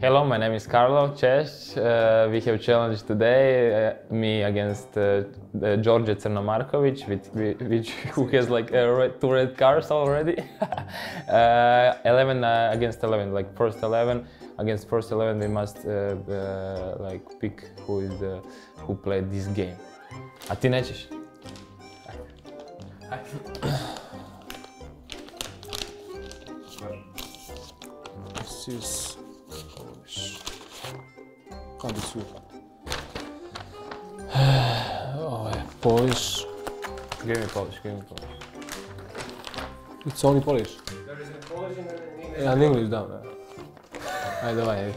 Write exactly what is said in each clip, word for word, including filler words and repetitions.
Hello, my name is Carlo Češ. Uh, we have challenged today uh, me against uh, uh, George Crnomarkovic, which, which who has like uh, red, two red cards already. uh, eleven uh, against eleven, like first eleven against first eleven. We must uh, uh, like pick who is the who played this game. A ti nećeš? This is Polish. How do you? Ovo je Polish. Give me Polish, give me Polish. It's only Polish. There is a Polish and an English. Yeah, in English, da. Ajde, давай, ajde.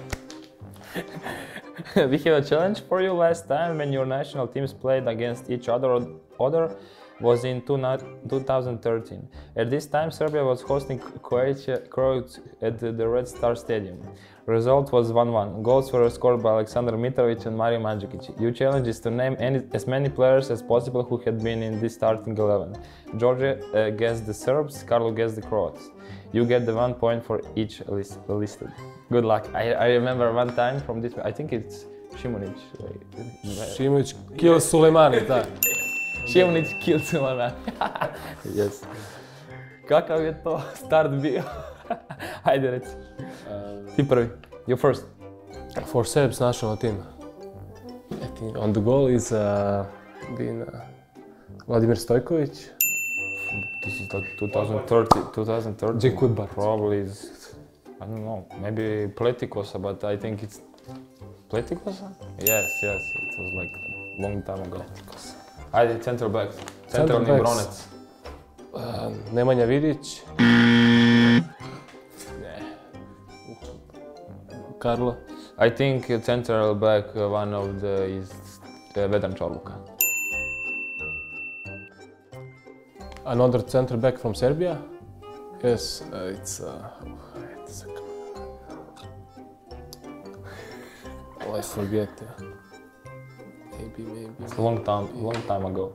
We have a challenge for you. Last time when your national teams played against each other, other was in two thousand thirteen. At this time, Serbia was hosting Croatia, Croatia at the Red Star Stadium. Result was one one. Goals were scored by Aleksandar Mitrovic and Mario Mandžukić. Your challenge is to name any, as many players as possible who had been in this starting eleven. Georgia uh, guessed the Serbs, Carlo guessed the Croats. You get the one point for each list, listed. Good luck. I, I remember one time from this, I think it's Šimunić. Šimović kill Sulejmani, da. Šimunić killed Sulejmani. Yes. Kakav je to start bio? Ajde reci. Ti prvi. You first. For Serbs national team, I think on the goal is uh, been uh, Vladimir Stojković. This is like twenty thirty, twenty thirty. Jack Woodbury. Probably is, I don't know, maybe Pletikosa, but I think it's Pletikosa? Yes, yes, it was like a long time ago. Pletikosa. Ajde, center back. Centralni Bronec. Uh, Nemanja Vidić. Ne. Carlo. I think central back, uh, one of the is uh, Vedran Čorluka. Another center back from Serbia. Yes, uh, it's. Uh, wait a second. Oh, I forget. Uh, maybe, maybe. It's a long time, long time ago.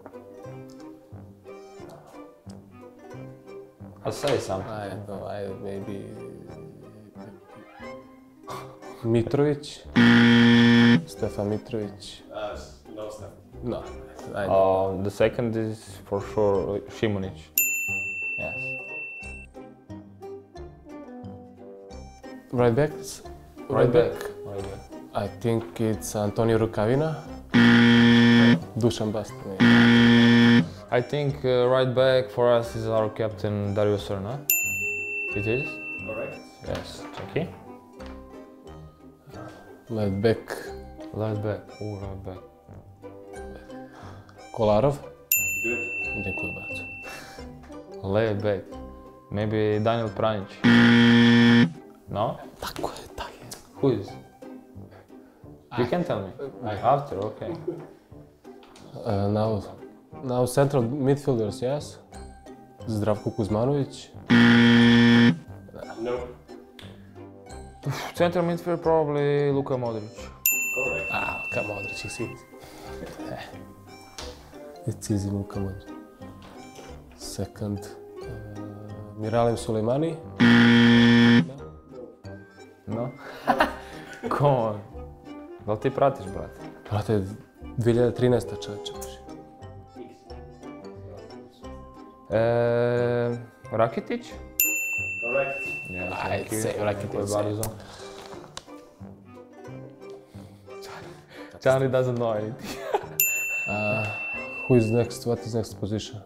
I'll say something. I don't know. I maybe. Mitrovic. Stefan Mitrovic. Uh, no stuff. No, I don't. Uh, the second is for sure Šimunić. Yes. Right back. Right back. Right back. I think it's Antonio Rukavina. Dusan Bastin. I think uh, right back for us is our captain Dario Srna. It is? Correct. Yes. Okay. Left back Left back. Oh, right back. Kolarov. Good. Dziękuję bardzo. Left back. Maybe Daniel Pranjic. No? Tako je, tak je. Who is? You can tell me. After, okay. Uh, now, now central midfielders, yes. Zdravko Kuzmanović. No. Central midfield probably Luka Modric. Correct. Ah, Luka Modric, it's easy. It's easy, Luka Modric. Second, uh, Miralem Sulejmani. No? Come on. Da li ti pratiš, brate? Brate, dvije hiljade trinaesta čovječe. E, Rakitic? Correct. Yes, I'd thank you. say Rakitic. Dziękuję bardzo. Charlie doesn't know anything. Uh, who is next? What is next position?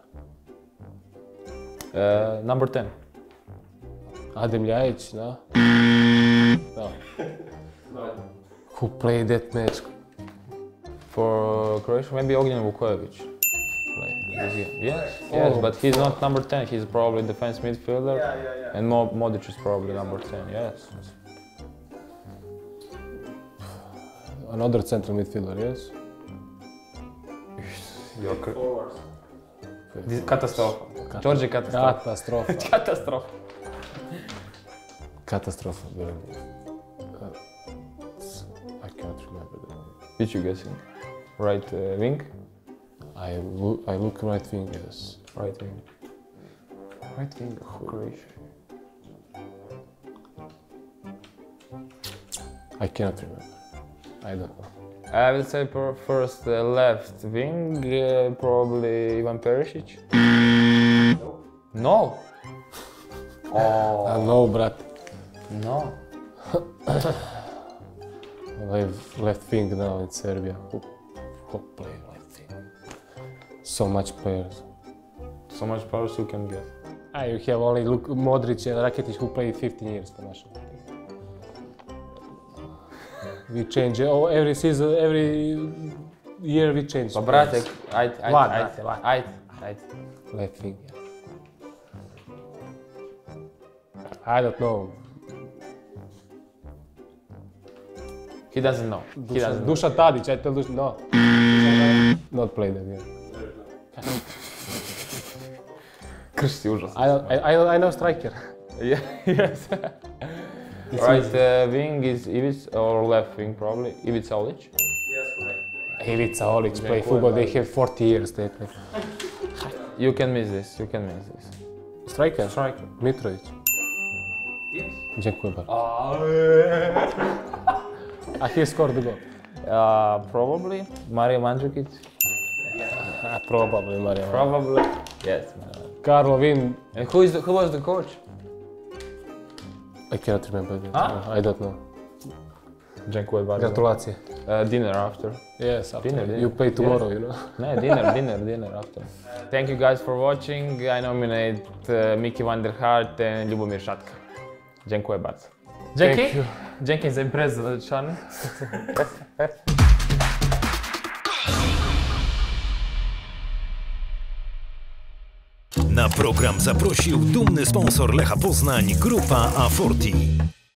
Uh, number ten. Adem Ljajić, no? No. No. Who played that match? For Croatia, maybe Ognjen Vukojevic. Yes. Yes, Correct. yes, Oh. but he's not number ten. He's probably defense midfielder. Yeah, yeah, yeah. And Mo Modric is probably number ten, yes. Another central midfielder, yes? Joker. Forwards. Katastrofa. George katastrofa. Katastrofa. Katastrofa. Katastrofa, really. Uh, I can't remember the name. Which you guessing? Right uh, wing? I look, I look right wing, yes. Right wing. Right wing of Croatia. I cannot remember. I don't know. I will say per first uh, left wing, uh, probably Ivan Perisic. No. Oh. Uh, no, brat. No. Left, left wing now in Serbia. Who, who play left wing? So much players. So much powers you can get. Ah, you have only look Modric and Rakitic who played fifteen years for national team. We change oh, every season, every year we change. Pa brate, ajde, ajde, Vlad, ajde, brate, Vlad. ajde, ajde. Left wing. I don't know. He doesn't know. He Dušan, doesn't know. Dušan Tadić, I tell Dušan, no. Not play that game. Kršti užas. I, don't, I, I, I know striker. Yeah, yes. Right, uh, wing is Ivic, or left wing probably, Ivica Olic. Yes, correct. Ivica Olic play football, they have forty years they play. You can miss this, you can miss this. Striker? Striker. Mitrovic. Yes. Dziękuję bardzo. A he scored the goal. Uh, probably Mario Mandzukic. Ah, probably Mario. Probably. Yes. Karlo Vin, And who is the, who was the coach? I cannot remember that. Huh? I don't know. Dziękuję bardzo. Gratulacije. Uh, dinner after. Yes, after. Dinner, dinner. You pay tomorrow, you know. No, dinner, dinner, dinner after. Thank you guys for watching. I nominate uh, Miki van der Hart and Ljubomir Šatka. Dziękuję bardzo. Dzięki. Thank you. Dzięki za imprezę, Sean. Na program zaprosił dumny sponsor Lecha Poznań, Grupa A czterdzieści.